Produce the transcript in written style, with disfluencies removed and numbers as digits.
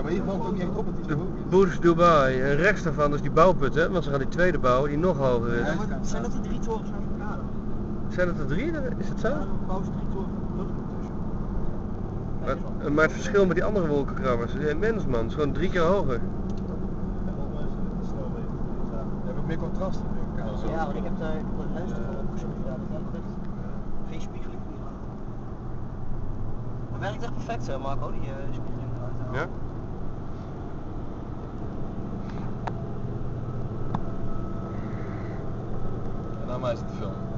Maar hier valt ook niet echt op dat die zo hoog is. Burj Dubai. En rechts daarvan is die bouwput, hè? Want ze gaan die tweede bouwen die nog hoger is. Ja, maar zijn dat de 3 torens naast elkaar dan? Zijn het er 3? Is het zo? Ja, dan bouwen ze 3 torens tussen. Maar het verschil met die andere wolkenkrabbers is immens, man. Het is gewoon 3 keer hoger. Je hebt ook meer contrast natuurlijk. Ja, want ik heb daar de lens ervoor opgezocht. Ja, dat helemaal echt geen spiegeling meer. Dat werkt echt perfect zo, Marco, die spiegeling eruit halen. Ja? En nou maar is het te filmen.